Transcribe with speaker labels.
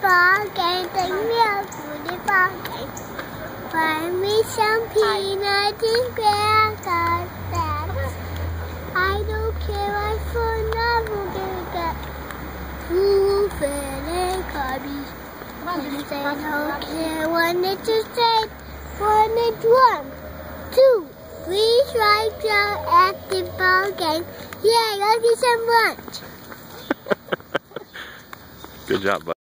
Speaker 1: ball game, take me out to the ball game. Find me some peanuts and crackers. I don't care what for novel get. Ooh, and cubby. They don't care when it's a straight, when it's 1, 2, 3 strikes out at the ball game. Yeah, go get some lunch.
Speaker 2: Good job, bud.